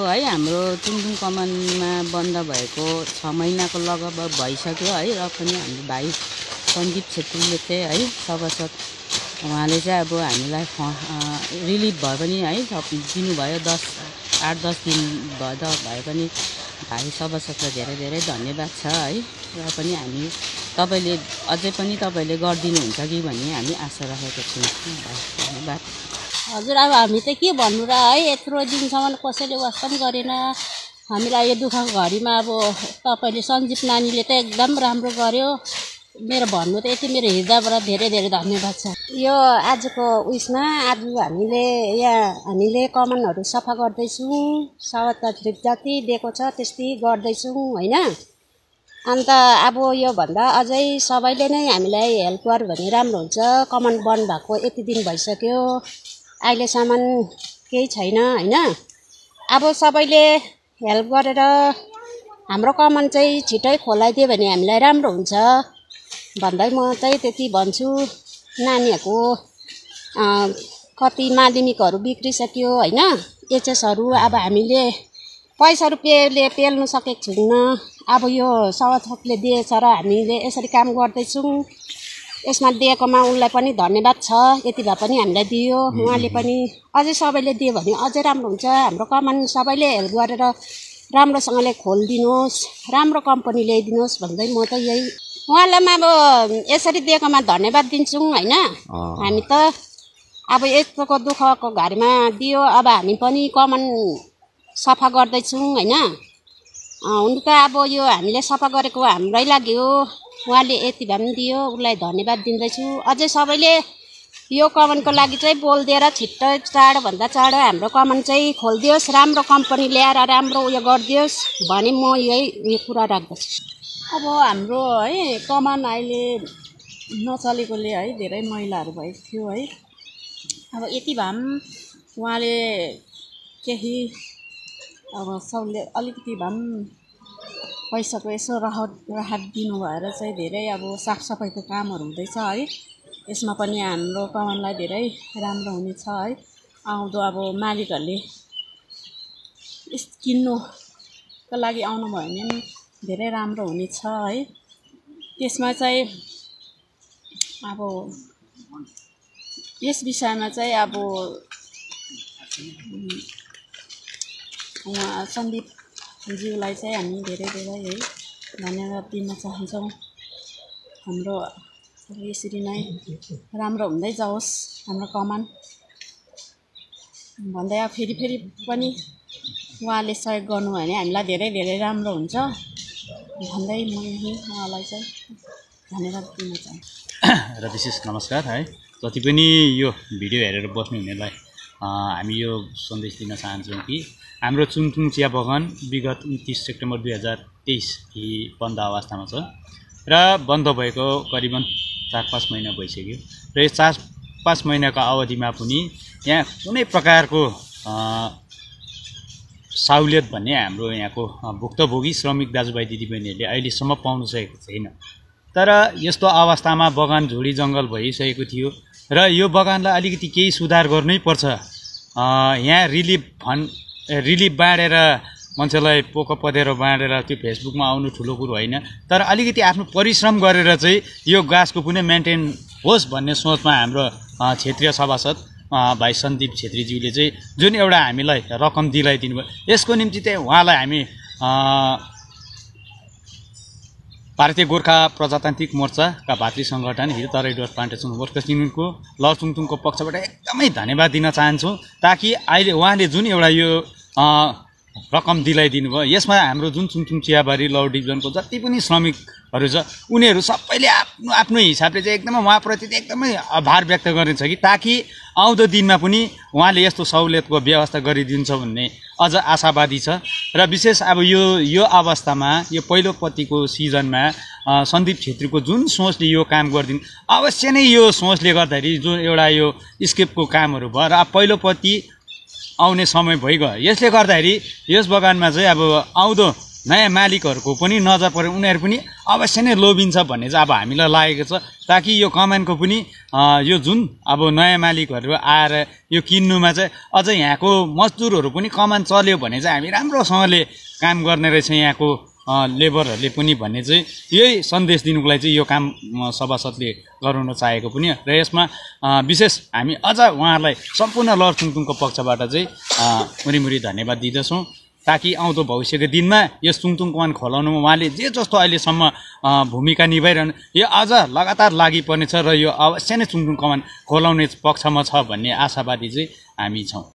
है हाम्रो चुङथुङ कमानमा बन्द भएको 6 महिनाको लगभग भइसक्यो है। र पनि हाम्रो भाइ सन्दीप छेत्रीले चाहिँ है सभासद उहाँले चाहिँ अब हामीलाई रिलिफ भए पनि है दिनुभयो 8-10 दिन भए पनि भाइ सभासदलाई धेरै धेरै धन्यवाद छ है। र पनि हामी तपाईले अझै पनि तपाईले गर्दिनुहुन्छ कि भन्ने हामी आशा राखेको छौँ। धन्यवाद। हजुर अब हामी त के भन्नु र है, यत्रो दिनसम्म कसैले वास्ता पनि गरेन हामीलाई यो दुःखको घडीमा। अब तपाईले सञ्जीव नानीले त एकदम राम्रो गर्यो। मेरो भन्नु त यति, मेरो हृदयबाट धेरै धेरै धन्यवाद छ। यो आजको उयसमा आज हामीले कमानहरू सफा गर्दैछौँ, सभासदले जति दिएको छ त्यस्तै गर्दैछौँ होइन। अन्त अब यो भन्दा अझै सबैले नै हामीलाई हेल्प गर्यो भने राम्रो हुन्छ। कमान बन्द भएको यति दिन भइसक्यो, अहिलेसम्म केही छैन होइन। अब सबैले हेल्प गरेर हाम्रो कमान चाहिँ छिटै खोलाइदियो भने हामीलाई राम्रो हुन्छ भन्दै म चाहिँ त्यति भन्छु। नानीहरूको कति माध्यमिकहरू बिग्रिसक्यो होइन, एचएसहरू अब हामीले पैसा रुपियाँले पेल्नु सकेको छैनौँ। अब यो सभासदले दिएछ र हामीले यसरी काम गर्दैछौँ। यसमा दिएकोमा उनलाई पनि धन्यवाद छ। यति भए पनि हामीलाई दियो, उहाँले पनि अझै सबैले दियो भने अझै राम्रो हुन्छ। हाम्रो कमान सबैले हेल्प गरेर राम्रोसँगले खोलिदिनुहोस्, राम्रो कम्पनी ल्याइदिनुहोस् भन्दै म त यही उहाँलाई अब यसरी दिएकोमा धन्यवाद दिन्छौँ होइन। हामी त अब यस्तोको दुःखको घरमा दियो, अब हामी पनि कमान सफा गर्दैछौँ होइन। हुनु त अब यो हामीले सफा गरेको हाम्रै लागि हो, उहाँले यति भए पनि दियो, उसलाई धन्यवाद दिँदैछु। अझै सबैले यो कमानको लागि चाहिँ बोलिदिएर छिट्टो चाँडोभन्दा चाँडो हाम्रो कमान चाहिँ खोलिदियोस्, राम्रो कम्पनी ल्याएर राम्रो उयो गरिदियोस् भने म यही कुरा राख्दछु। अब हाम्रो है कमान अहिले नचलेकोले है धेरै मैलाहरू भएको थियो है। अब यति भए पनि उहाँले केही अब सबले अलिकति भए पनि पैसाको यसो राहत दिनु भएर चाहिँ धेरै अब साफसफाइको कामहरू हुँदैछ है। यसमा पनि हाम्रो कमानलाई धेरै राम्रो हुनेछ है। आउँदो अब मालिकहरूले किन्नुको लागि आउनुभयो भने पनि धेरै राम्रो हुनेछ है। त्यसमा चाहिँ अब यस विषयमा चाहिँ अब उहाँ सन्दीपज्यूलाई चाहिँ हामी धेरै धेरै है धन्यवाद दिन चाहन्छौँ। हाम्रो यसरी नै राम्रो हुँदै जाओस् हाम्रो कमान भन्दै फेरि पनि उहाँले सहयोग गर्नुभयो भने हामीलाई धेरै धेरै राम्रो हुन्छ भन्दै म यही उहाँलाई चाहिँ धन्यवाद दिन चाहन्छु। र विशेष नमस्कार है। जति पनि यो भिडियो हेरेर बस्नु हुनेलाई हामी यो सन्देश दिन चाहन्छौँ कि हाम्रो चुङथुङ चिया बगान विगत 29 सेप्टेम्बर 2023 बन्द अवस्थामा छ र बन्द भएको करिबन 4-5 महिना भइसक्यो। र यो 4-5 महिनाको अवधिमा पनि यहाँ कुनै प्रकारको सहुलियत भन्ने हाम्रो यहाँको भुक्तभोगी श्रमिक दाजुभाइ दिदीबहिनीहरूले अहिलेसम्म पाउन सकेको छैन। तर यस्तो अवस्थामा बगान झोडी जङ्गल भइसकेको थियो र यो बगानलाई अलिकति केही सुधार गर्नै पर्छ। यहाँ रिलिफ बाँडेर मान्छेलाई पोको पदेर बाँडेर त्यो फेसबुकमा आउनु ठुलो कुरो होइन, तर अलिकति आफ्नो परिश्रम गरेर चाहिँ यो गाछको पनि मेन्टेन होस् भन्ने सोचमा हाम्रो क्षेत्रीय सभासद भाइ सन्दीप छेत्रीज्यूले चाहिँ जुन एउटा हामीलाई रकम दिलाइदिनु भयो, यसको निम्ति चाहिँ उहाँलाई हामी भारतीय गोर्खा प्रजातान्त्रिक मोर्चाका भातृ सङ्गठन hill Terai Dooars plantation workers युनियनको लचुङथुङको पक्षबाट एकदमै धन्यवाद दिन चाहन्छौँ। ताकि अहिले उहाँले जुन एउटा यो रकम दिलाइदिनु भयो, यसमा हाम्रो जुन चुङथुङ चियाबारी लौ डिभिजनको जति पनि श्रमिकहरू छ उनीहरू सबैले आफ्नो आफ्नो हिसाबले चाहिँ एकदमै उहाँप्रति चाहिँ एकदमै आभार व्यक्त गरिन्छ कि ताकि आउँदो दिनमा पनि उहाँले यस्तो सहुलियतको व्यवस्था गरिदिन्छ भन्ने अझ आशावादी छ। र विशेष अब यो अवस्थामा यो पहिलो पत्तीको सिजनमा सन्दीप छेत्रीको जुन सोचले यो काम गरिदिनु, अवश्य नै यो सोचले गर्दाखेरि जुन एउटा यो स्केपको कामहरू भयो र पहिलो पत्ती आउने समय भइगयो। यसले गर्दाखेरि यस बगानमा चाहिँ अब आउँदो नयाँ मालिकहरूको पनि नजर पऱ्यो, उनीहरू पनि अवश्य नै लोभिन्छ भन्ने चाहिँ अब हामीलाई लागेको छ, ताकि यो कमानको पनि यो जुन अब नयाँ मालिकहरू आएर यो किन्नुमा चाहिँ अझ यहाँको मजदुरहरू पनि कमान चल्यो भने चाहिँ हामी राम्रोसँगले काम गर्ने रहेछ यहाँको लेबरहरूले पनि भन्ने चाहिँ यही सन्देश दिनुको लागि चाहिँ यो काम सभासदले गराउन चाहेको पनि। र यसमा विशेष हामी अझ उहाँहरूलाई सम्पूर्ण लरचुङतुङको पक्षबाट चाहिँ मुरी धन्यवाद दिँदछौँ, ताकि आउँदो भविष्यको दिनमा यस चुङतुङ कमान खोलाउनुमा उहाँले जे जस्तो अहिलेसम्म भूमिका निभाइरहनु यो अझ लगातार लागि पर्नेछ र यो अवश्य नै चुङतुङ कमान खोलाउने पक्षमा छ भन्ने आशावादी चाहिँ हामी छौँ।